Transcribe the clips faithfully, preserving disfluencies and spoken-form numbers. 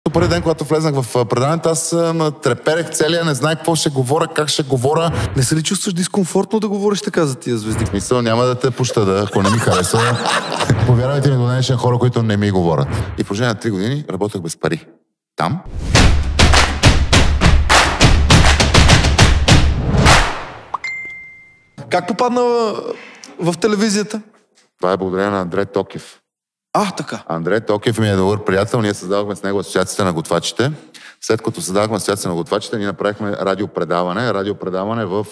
Първи ден, когато влезнах в предаването, аз треперех целия, не знаех какво ще говоря, как ще говоря. Не се ли чувстваш дискомфортно да говориш така за тия звезди? В смисъл, няма да те пощада, ако не ми харесва. Повярвайте ми, до днешен хора, които не ми говорят. И в продължение на три години работех без пари. Там. Как попадна в телевизията? Това е благодарение на Андрей Токев. А, така. Андрей Токев ми е добър приятел. Ние създавахме с него Асоциацията на готвачите. След като създавахме Асоциацията на готвачите, ние направихме радиопредаване. Радиопредаване в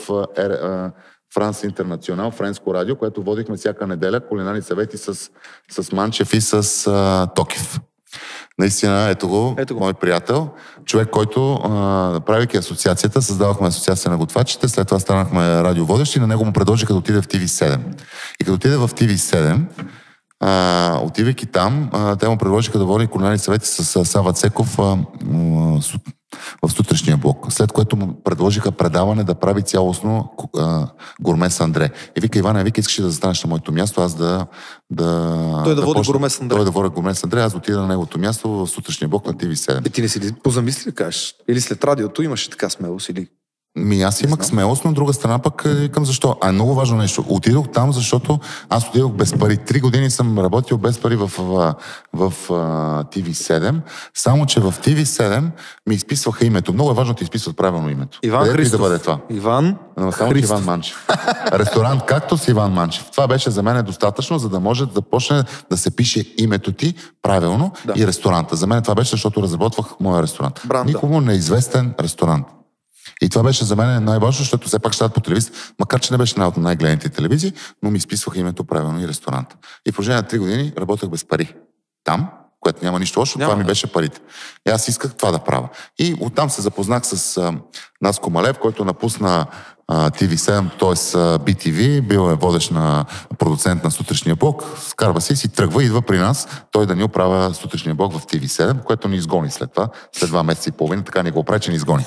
Франс Интернационал, френско радио, което водихме всяка неделя, кулинарни съвети с, с Манчев и с а, Токев. Наистина, ето го, ето го, мой приятел. Човек, който, а, правейки асоциацията, създавахме Асоциация на готвачите, след това станахме радиоводещи, на него му предложиха да отиде в Т В седем. И като отиде в Т В седем, Uh, отивайки там, uh, те му предложиха да води кулинарни съвети с uh, Сава Цеков uh, uh, в сутрешния блок. След което му предложиха предаване да прави цялостно uh, гурме с Андре. И вика, Иване, вика, искаш да застанеш на моето място, аз да... да той да, да води почна, гурме с Андре. Той да води гурме с Андре, аз да отида на неговото място в сутрешния блок на Т В седем. И ти не си ли позамисли да кажеш? Или след радиото имаше така смелост, или... Ми, аз имах смелост, но от друга страна пък викам защо. А е много важно нещо. Отидох там, защото аз отидох без пари. Три години съм работил без пари в, в, в, в Т В седем, само че в Т В седем ми изписваха името. Много е важно да ти изписват правилно името. Иван Къде Христов. Да бъде това? Иван Но, само Христов. Иван Манчев. Ресторант както с Иван Манчев. Това беше за мен достатъчно, за да може да почне да се пише името ти правилно, да. И ресторанта. За мен това беше, защото разработвах моя ресторант. Бранда. Никому неизвестен ресторант. И това беше за мен най-важно, защото все пак ще дадат по телевизия, макар че не беше една от най-гледаните телевизии, но ми изписваха името правилно и ресторанта. И в продължение на три години работех без пари. Там, което няма нищо лошо, това ми беше парите. И аз исках това да правя. И оттам се запознах с а, Наско Малев, който напусна Т В седем, т.е. Би Ти Ви, бил е водещ на продуцент на сутрешния блок, скарва се и си тръгва, идва при нас, той да ни оправя сутрешния блок в Т В седем, което ни изгони след това, след два месеца и половина, така ни го оправи, че ни изгони.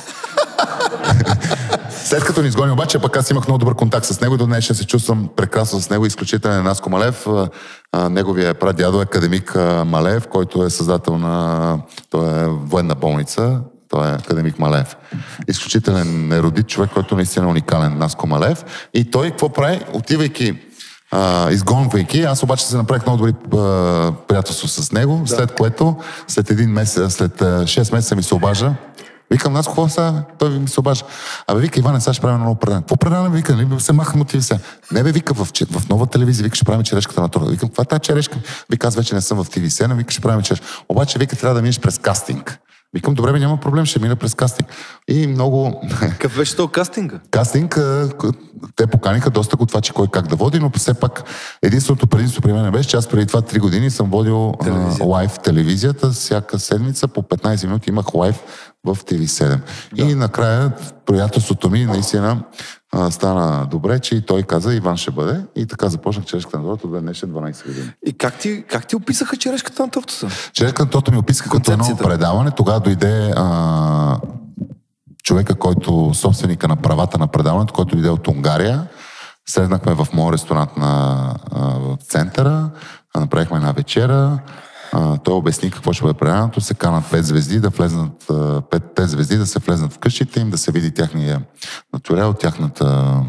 След като ни изгони обаче, пък аз имах много добър контакт с него, до днес ще се чувствам прекрасно с него, изключителен Наско Малев. Неговия прадядо е академик Малев, който е създател на... Той е военна болница, той е академик Малев. Изключителен ерудит човек, който наистина е уникален, Наско Малев. И той какво прави? Отивайки, а, изгонвайки, аз обаче се направих много добри а, приятелство с него, да. След което, след един месец, след шест месеца ми се обажа. Викам, нас какво са? Той ми се обажа. Абе, вика, Иване, сега ще правим едно предаване. Какво предаване, вика? Не се махам от Т В седем. Не бе, вика, в, в нова телевизия, вика, ще правим черешката на торта. Викам, каква е тази черешка? Вика, аз вече не съм в Т В седем, вика, ще правим черешка. Обаче, вика, трябва да минеш през кастинг. Викам, добре, бе, няма проблем, ще мина през кастинг. И много... Какъв беше то кастинга? Кастинг, те поканиха доста готвачи кой как да води, но все пак единственото предимство при мен беше, че аз преди това три години съм водил телевизията. Лайв телевизията. Всяка седмица по петнайсет минути имах лайв в Т В седем. Да. И накрая приятелството ми наистина а, стана добре, че и той каза, Иван ще бъде. И така започнах черешката на тортата, да днес е дванайсет години. И как ти, как ти описаха черешката на тортата? Черешката на тортата ми описаха като едно предаване. Тогава дойде а, човека, който собственика на правата на предаването, който дойде от Унгария. Седнахме в моят ресторант на а, в центъра, направихме една вечера. Uh, той обясни какво ще бъде предаването, се канат пет звезди, да влезнат пет, пет звезди, да се влезнат в къщите им, да се види тяхния натурел, тяхната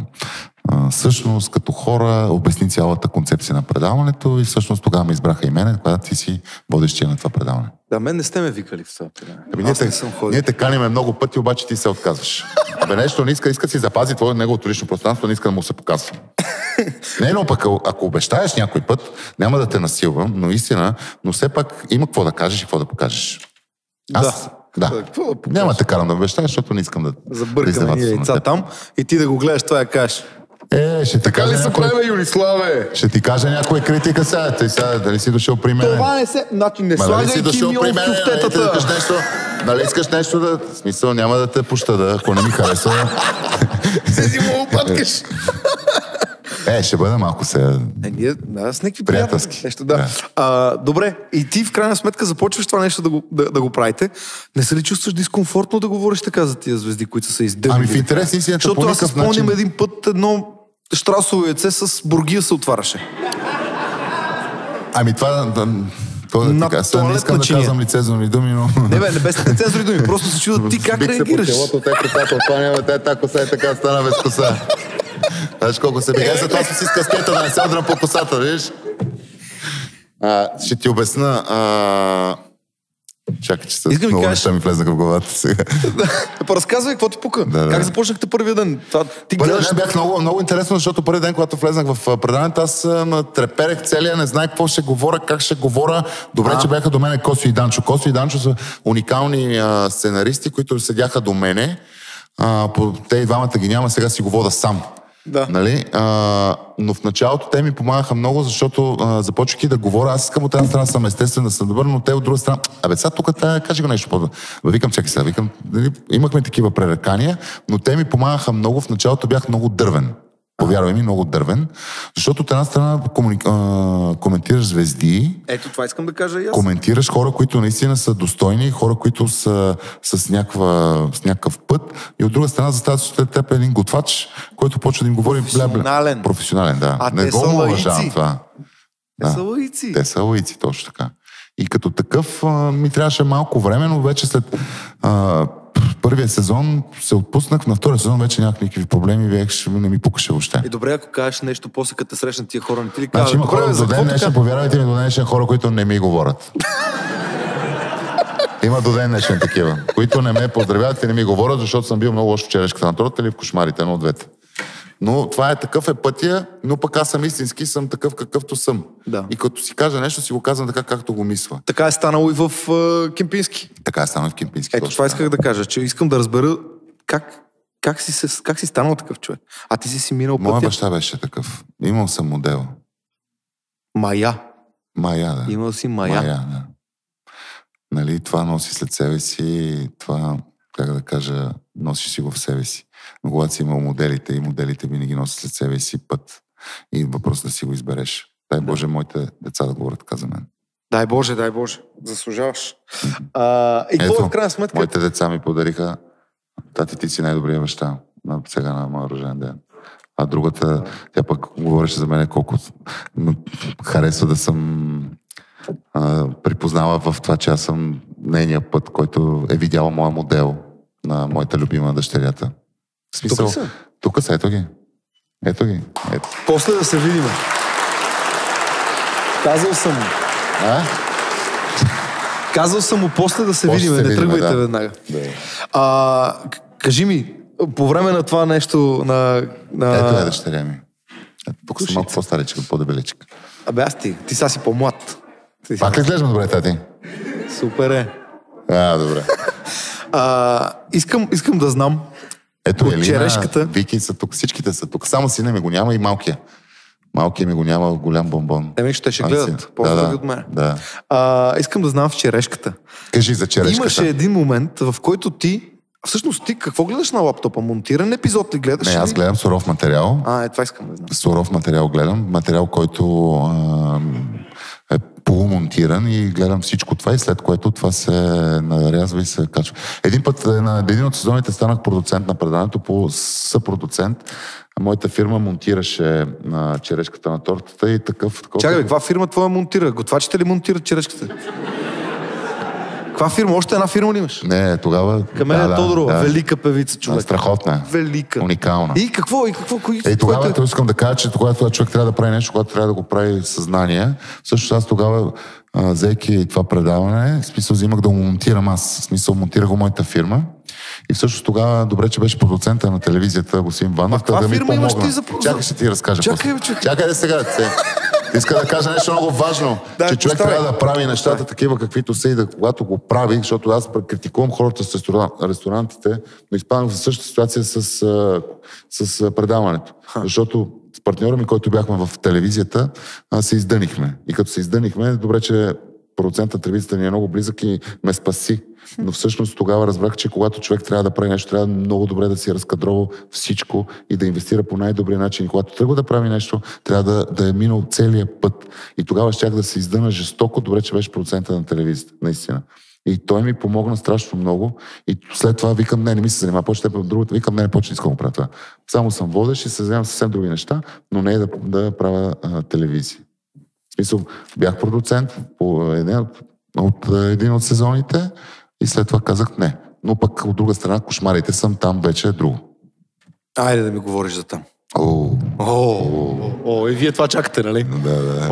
uh, същност като хора, обясни цялата концепция на предаването и всъщност тогава ме избраха и мене, когато ти си водещия на това предаване. Да, мен не сте ме викали в това предаване. Ами, ние, те, ние те каниме много пъти, обаче ти се отказваш. Абе нещо не иска, иска си запази твое неговото лично пространство, не иска да му се показва. Не, но пък ако обещаеш някой път, няма да те насилвам, но истина, но все пак има какво да кажеш и какво да покажеш. Аз, да. да. да няма те карам да обещаеш, защото не искам да... Забъркаме ние яйца там и ти да го гледаш, това я кажеш. Е, ще ти така кажа ли се някой... правим, Юлиславе? Ще ти кажа някоя критика сега, ти сега, дали си дошъл при мен? Това не се... Значи не слагай кимион в чуфтетата. Нали искаш нещо да... В смисъл, няма да те пощада, ако не ми харесва. Се си му опаткаш. Е, ще бъда малко сега... Е, ние, да, с някакви приятелски. Нещо, да. Да. А, добре, и ти в крайна сметка започваш това нещо да го, да, да го правите. Не се ли чувстваш дискомфортно да говориш така за тия звезди, които са се издъбили? Ами в интерес истината по никакъв начин... Защото аз спомням един път едно щрасово яйце с бургия се отваряше. Ами това... Да... То да на ти кажа, сега не туалетна искам да чиния. казвам лицензурни думи, но... Не бе, не без нецензурни думи, просто се чудят ти как реагираш. Те косата, това няма, те та коса е така стана без коса. Знаеш колко се бега, за това си с каскета да не се удрям по косата, видиш? А, ще ти обясна... А... Чакай, че Искам много кажеш... неща ми влезнаха в главата сега. Разказвай, какво ти пука? Да, да. Как започнахте първия ден? Това, ти Първият гледаш... ден бях много, много интересно, защото първият ден, когато влезнах в предаването, аз м, треперех целия, не знаех какво ще говоря, как ще говоря. Добре, а. че бяха до мене Косо и Данчо. Косо и Данчо са уникални а, сценаристи, които седяха до мене. А, по, те и двамата ги няма, сега си го вода сам. Да. Нали? А, но в началото те ми помагаха много, защото а, започвайки да говоря, аз искам от една страна съм естествен да съм добър, но те от друга страна, абе сега тук тая, кажи го нещо по-добре. Викам, чакай сега, викам, нали, имахме такива пререкания, но те ми помагаха много, в началото бях много дървен. Повярвай ми, много дървен, защото от една страна комуни... а, коментираш звезди. Ето това искам да кажа и аз. Коментираш хора, които наистина са достойни, хора, които са с, някаква, с някакъв път, и от друга страна застават с теб един готвач, който почва да им говори професионален. Бля, професионален, да. А не те го са уважавам лаици. това. Те Да. са лаици. Те са лаици, точно така. И като такъв а, ми трябваше малко време, но вече след а, първия сезон се отпуснах, на втория сезон вече нямах никакви проблеми, вече не ми пукаше въобще. И добре, ако кажеш нещо, после като те срещнат тия хора, не ти ли Значи кажат? има Добре, хора, бе, до за ден какво днешен, така? повярвайте ми, до ден днешен хора, които не ми говорят. Има до ден днешен такива, които не ме поздравяват и не ми говорят, защото съм бил много лош в черешката на тортата или в кошмарите, едно от двете. Но това е такъв е пътя, но пък аз съм истински, съм такъв какъвто съм. Да. И като си кажа нещо, си го казвам така, както го мисля. Така е станало и в uh, Кемпински. Така е станал в Кемпински. Ето точно това така. исках да кажа, че искам да разбера как, как, си, се, как си станал такъв човек. А ти си си минал Моя пътя. баща беше такъв. Имал съм модел. Мая. Мая, да. Имал си Мая. Мая, да. Нали, това носи след себе си, това, как да кажа, носиш си го в себе си. Но когато си имал моделите и моделите винаги носят след себе си път. И въпрос да си го избереш. Дай Боже, моите деца да говорят така за мен. Дай Боже, дай Боже. Заслужаваш. А, и какво е в крайна сметка? Моите деца ми подариха: тати, ти си най-добрия баща на сега на моя рожден ден. А другата, тя пък говореше за мен колко харесва да съм а, припознала в това, че аз съм нейния път, който е видяла моя модел на моята любима дъщерята. В смисъл, Тук са? тук са, ето ги. Ето ги. Ето. После да се видим. Казал съм му. А? Казал съм му после да се После видим. се Не видим, тръгвайте да. веднага. Да. А, к- кажи ми, по време на това нещо на... на... Ето е дъщеря ми. Ето, тук съм Слушай, малко по-старичка, по-дебеличка. Абе аз ти, ти са си по-млад. Ти си... Пак ли изглеждам добре, тати? Супер е. А, добре. А, искам, искам да знам Ето от Елина, черешката. Вики са тук, всичките са тук. Само сина ми го няма и малкия. Малкия ми го няма, голям бомбон. Еми, ще ще А, гледат. си- Поздрави да, да, от мен. Да. А, искам да знам в черешката. Кажи за черешката. Имаше един момент, в който ти... Всъщност ти какво гледаш на лаптопа? Монтиран епизод ли гледаш? Не, аз или? гледам суров материал. А, е, това искам да знам. Суров материал гледам. Материал, който а, е полумонтиран и гледам всичко това и след което това се нарязва и се качва. Един път на един от сезоните станах продуцент на предаването по съпродуцент. Моята фирма монтираше на черешката на тортата и такъв... такъв Чакай, каква фирма твоя монтира? Готвачите ли монтират черешката? Каква фирма? Още една фирма ли имаш? Не, тогава... Камеля да, Тодорова, да, велика певица, да. човек. Страхотна. Велика. Уникална. И какво? И какво? Кои, Е, тогава което е... искам да кажа, че когато човек трябва да прави нещо, когато трябва да го прави съзнание, също аз тогава, а, взейки това предаване, в смисъл взимах да го монтирам аз. В смисъл монтирах го моята фирма. И всъщност тогава добре, че беше продуцента на телевизията Госим Ванов. каква да ми фирма имаш помогна. ти за продуцент? Чакай, ще ти разкажа. Чакай, после. бе, чакай. Чакай да сега. Се. Иска да кажа нещо много важно, Да, че човек постави. трябва да прави нещата такива, каквито са и да, когато го прави, защото аз критикувам хората с ресторан, ресторантите, но изпадам в същата ситуация с, с, с предаването. Защото с партньора ми, който бяхме в телевизията, се издънихме. И като се издънихме, добре, че продуцентът на телевизията ни е много близък и ме спаси. Но всъщност тогава разбрах, че когато човек трябва да прави нещо, трябва много добре да си разкадрова всичко и да инвестира по най-добрия начин. И когато тръгва да прави нещо, трябва да, да е минал целия път. И тогава щях да се издъна жестоко, добре, че беше продуцента на телевизията, наистина. И той ми помогна страшно много. И след това викам, не, не ми се занимава, почте от другата, викам, не, не, почне, искам да правя това. Само съм водещ и се занимавам съвсем други неща, но не е да, да правя а, телевизия. Смисъл, бях продуцент по един от, от един от сезоните и след това казах не. Но пък от друга страна, кошмарите съм там вече е друго. Айде да ми говориш за там. О, О, о, и вие това чакате, нали? да, да.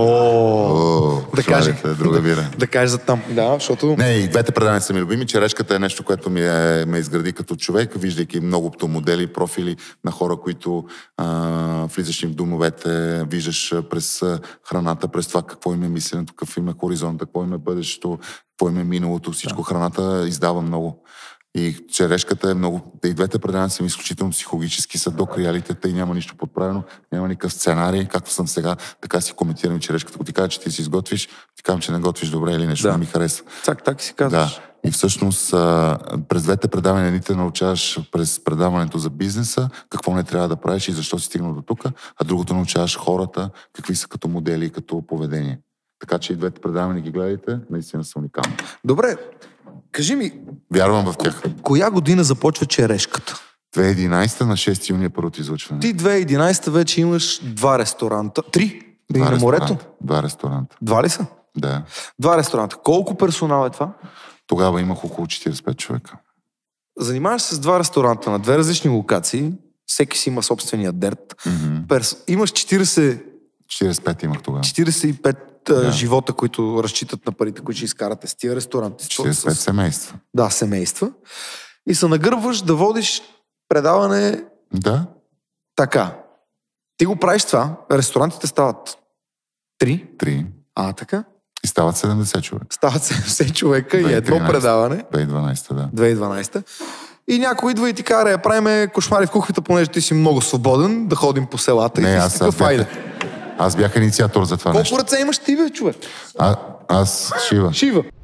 О, да кажа. Друга вира. Да кажа за там. Да, защото... Не, и двете предавания са ми любими. Черешката е нещо, което ми е, ме изгради като човек, виждайки многото модели, профили на хора, които а, влизаш им в домовете, виждаш през храната, през това какво им е мисленето, какъв им е хоризонта, какво им е бъдещето, какво им е миналото, всичко. Да. Храната издава много. И черешката е много... И двете предавания са ми изключително психологически, са до реалитета и няма нищо подправено, няма никакъв сценарий, както съм сега, така си коментирам черешката. Ако ти кажа, че ти си изготвиш, ти казвам, че не готвиш добре или нещо да. не ми харесва. Так, так си казваш. Да. И всъщност през двете предавания не те научаваш през предаването за бизнеса, какво не трябва да правиш и защо си стигнал до тук, а другото научаваш хората, какви са като модели и като поведение. Така че и двете предавания ги гледайте, наистина са уникални. Добре, кажи ми... Вярвам в тях. Коя година започва черешката? две хиляди и единадесета на шести юни е първото излъчване. Ти две хиляди и единадесета вече имаш два ресторанта. Три? Два на морето? ресторанта. Два ресторанта. Два ли са? Да. Два ресторанта. Колко персонал е това? Тогава имах около четиридесет и пет човека. Занимаваш се с два ресторанта на две различни локации. Всеки си има собствения дерт. Mm-hmm. Перс... Имаш четиридесет... четиридесет и пет имах тогава. четиридесет и пет Да. живота, които разчитат на парите, които ще изкарате с тия ресторанти. четиридесет и пет с... семейства. Да, семейства. И се нагърбваш да водиш предаване Да. така. Ти го правиш това, ресторантите стават три. Три. А, така? И стават седемдесет човека. Стават седемдесет човека и две хиляди и едно тринадесета. предаване. две хиляди и дванадесета, да. две хиляди и дванадесета. И някой идва и ти кара, я правиме кошмари в кухнята, понеже ти си много свободен, да ходим по селата. Не, и ти аз, си аз, такъв, бях, айде. аз бях инициатор за това Колко нещо. ръце имаш ти, бе, човек? А, аз Шива. Шива.